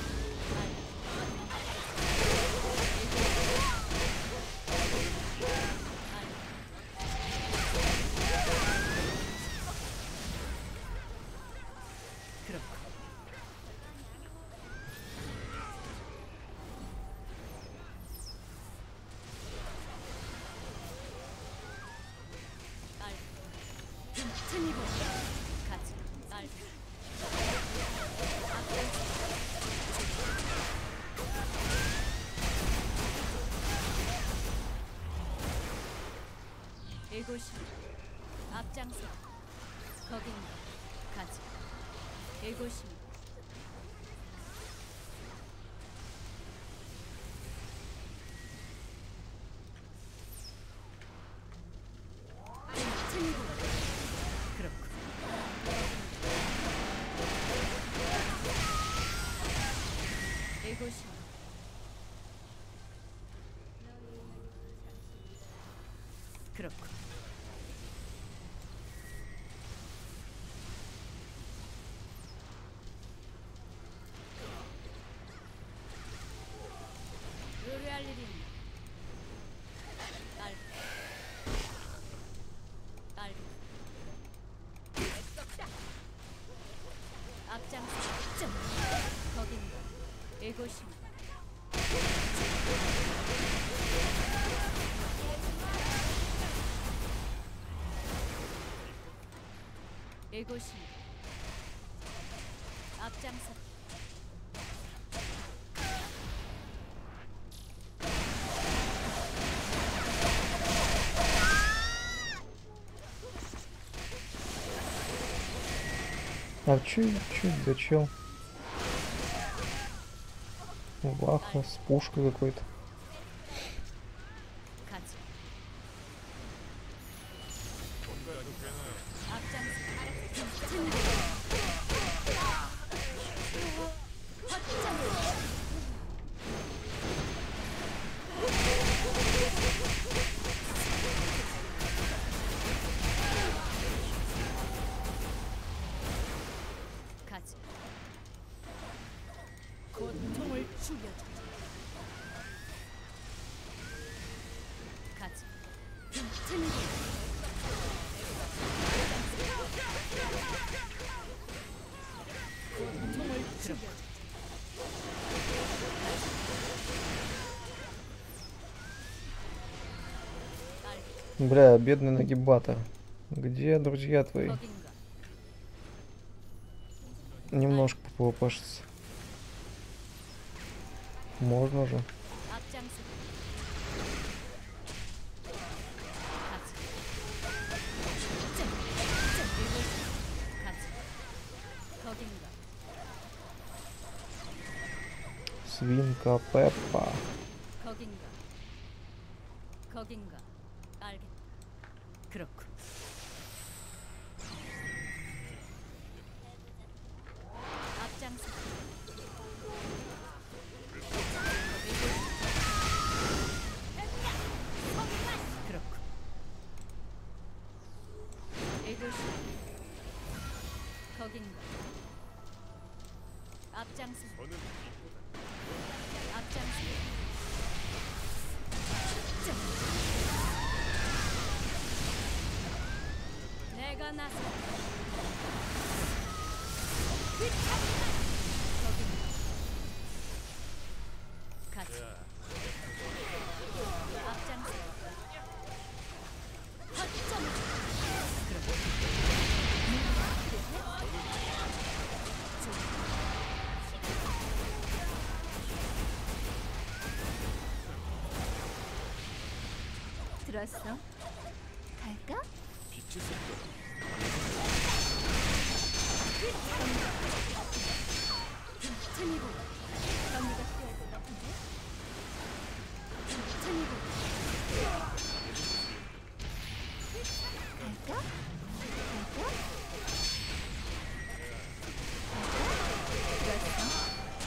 그렇고 알 틈이고 가지 알 이곳이 앞장서 거긴가 가지 이곳이 틈이고 그렇고 이곳이 그렇고 의뢰할 일이 있나? 알겠다. 앞장서 점 거긴가 이곳이 이곳이 앞장서 А чё за чел? Ваха с пушкой какой-то. 가지 앞장서 거점을 가지 고통을 죽여줘 가지 틈이고 고통을 죽여줘 Бля, бедный нагибатор. Где друзья твои? 거긴가 Немножко попашется. Можно же. 앞장서 가지 가지 거긴가 Свинка Пеппа. 거긴가 거긴가 알겠다 그렇군 앞장서 그렇군 거긴가? 앞장서. 저는 이보다 앞장서. 내가 나서. 거긴가? 같이. 앞장서. 허점. 들었어? 갈까? 빛의 속도 천이고 정리가 필요할 것 같은데? 천이고 갈까? 갈까? 들었어?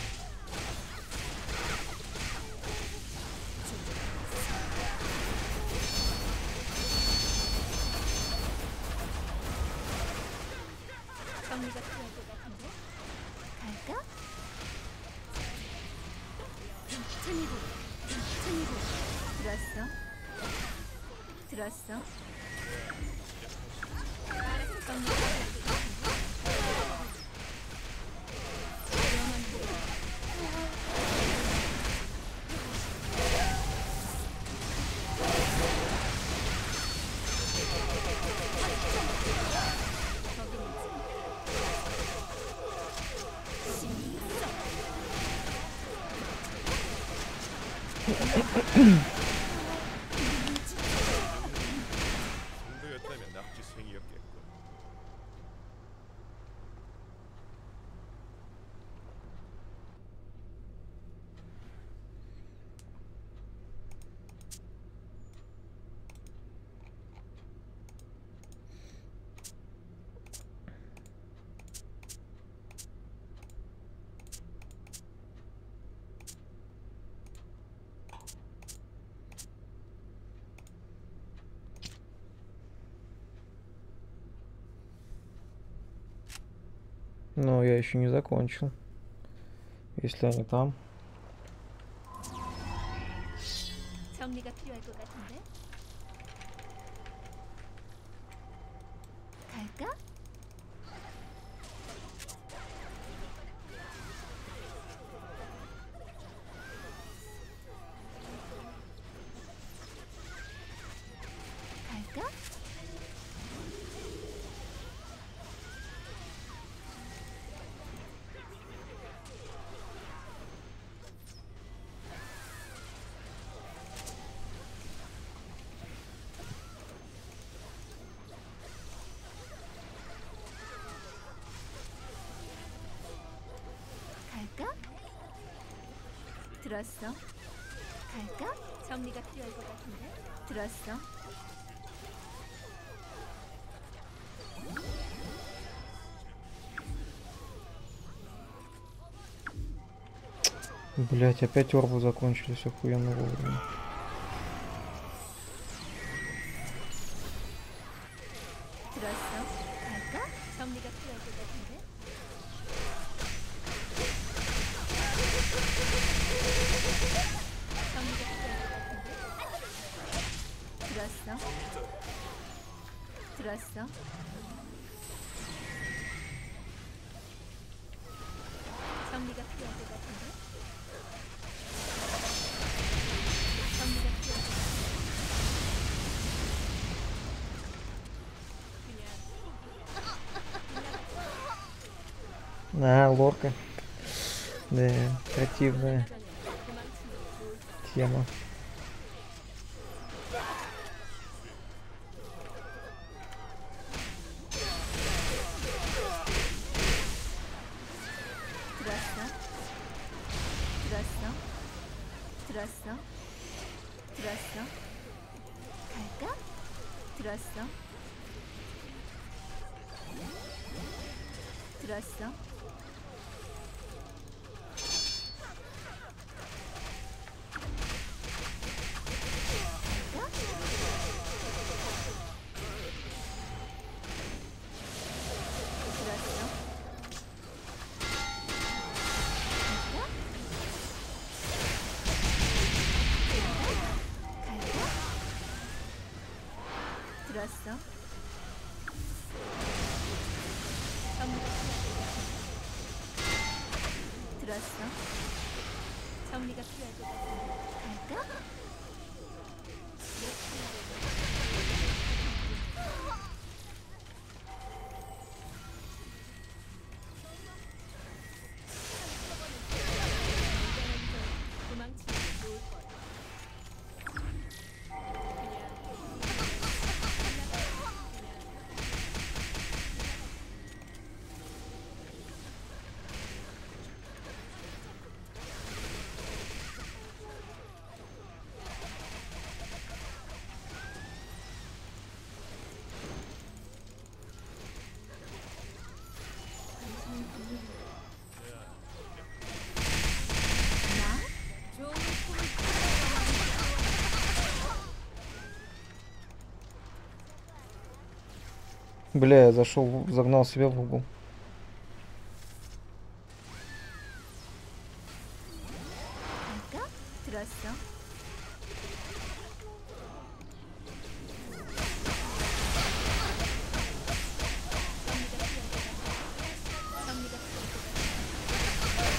정리가 필요할 것 같은데? 갈까? 천이고 천이고 들었어? 들었어? 정리가 필요할 것 같은데? 위험한 거 정도였다면 낙지생이었겠군. Но я еще не закончил. Если они там. 정리가 필요할 것 같은데? 갈까? 갈까? 갈까? 들었어? 갈까? 정리가 필요할 것 같은데? 들었어? Блять, опять орбы закончились охуенно вовремя. 들었어? 갈까? 정리가 필요할 것 같은데? 정리가 필요할 것 같은데? 들었어? 들었어? 정리가 필요할 것 같은데? 정리가 필요할 것 같은데? А, лорка. Да, противная тема. 들었어? 들었어? 들었어? 들었어? 갈까? 들었어? 들었어? 갈까? 들었어? 들었어? 정리가 필요할 것 같은데. 갈까? 도망치는 게 좋을 거야. 좋은 꿈을 Бля, я зашел, загнал себя в угол. 갈까? 들었어? 정리가 필요할 것 같아.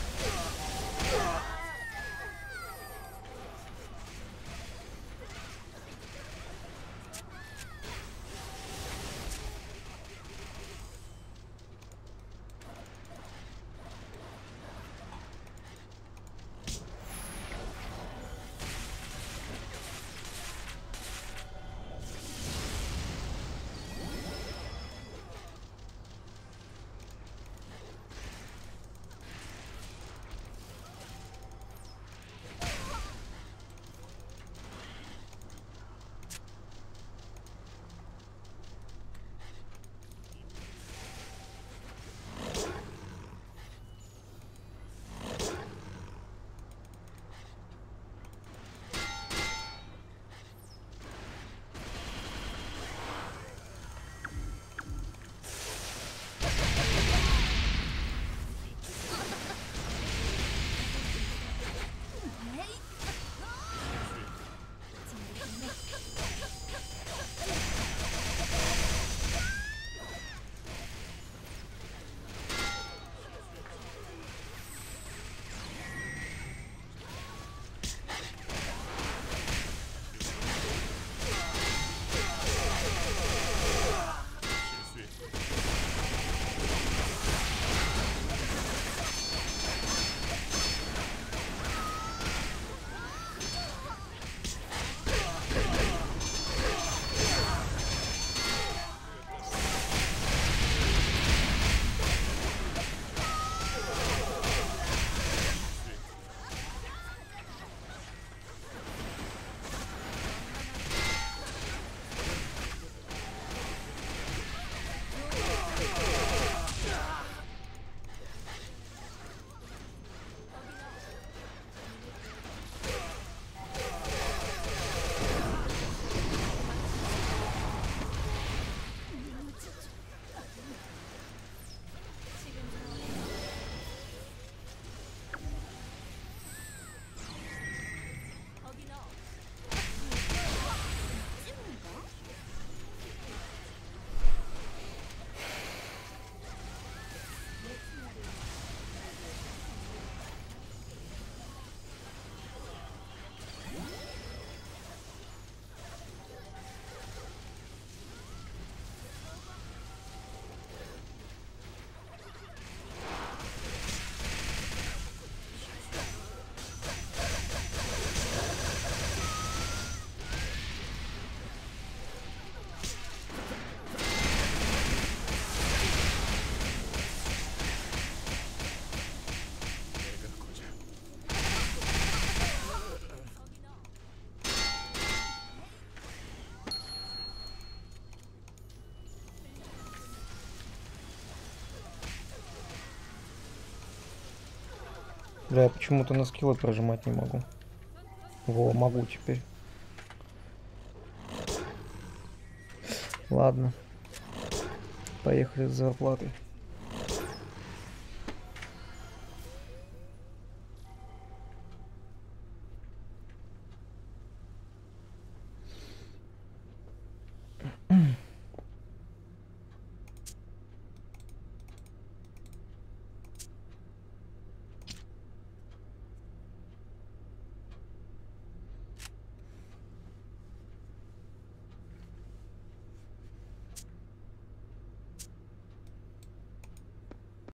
Бля, я почему-то на скиллы прожимать не могу. Во, могу теперь. Ладно. Поехали с зарплатой.